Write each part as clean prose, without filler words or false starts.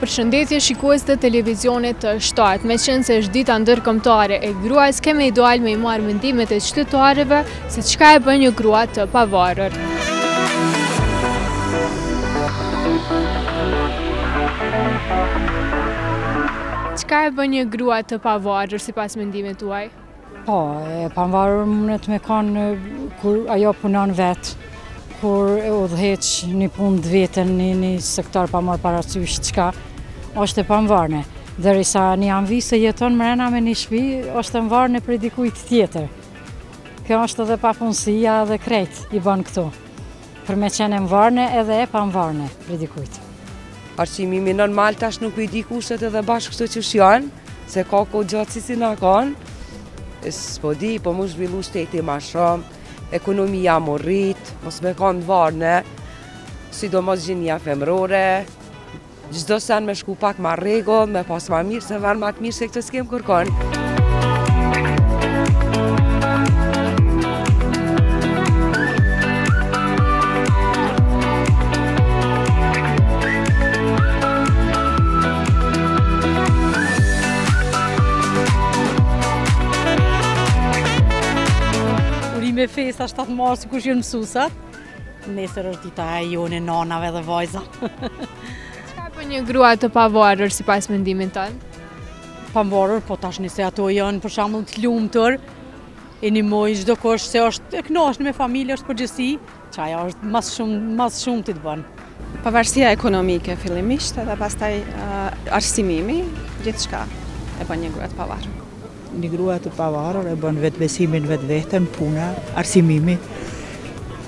Përshëndetje shikues të televizionit të shtatë. Me qenë se është dita ndërkombëtare e gruas, kemi ideal me i marrë mendimet e qytetarëve se çka e bën një grua të pavarur. Çka e bën një grua të pavarur sipas mendimit tuaj? Po, e pavarur mundet me kanë kur ajo punon vetë, kur e udhëheq një punë të vetën, një sektor pa marrë parasysh çka, është e pavarur. Derisa një anvi se jeton mrena me një shtëpi, është e varur prej dikujt tjetër. Kjo është edhe papunësia dhe krejt i bën këtu. Për me qenë varur edhe e pavarur prej dikujt. Arsimimi normal tash nuk i di kushtet edhe bashkë këto që janë, se ka kohë gjatë si na kanë. S'po di, po mu zhvillu shteti ma shumë, ekonomia mu rrit, mos me kanë varne, sidomos gjinia femrore, çdo sen me shku pak ma rregull, me pas ma mirë, se vën ma të mirë se këtë s'kem kërkon. Me festa 7 mars, kush janë mësuesat. Nesër është dita e jonë nanave dhe vajza. Çka bën një grua të pavarur sipas mendimit tënd? Pavarur, po tash nëse ato janë për shembull të lumtur, e nimojnë çdo kush se është e kënaqur me familje, është përgjithësi, çaja është mas shumë të bën. Pavarësia ekonomike fillimisht edhe pastaj arsimimi, gjithçka e bën një grua të pavarur. Një grua të pavarur e bën vetë besimin vetë vetën, puna, arsimimi.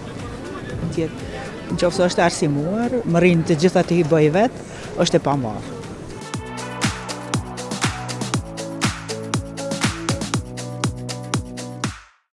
Nëse është arsimuar, më rinë të gjitha të i bëj vetë, është e pavarur.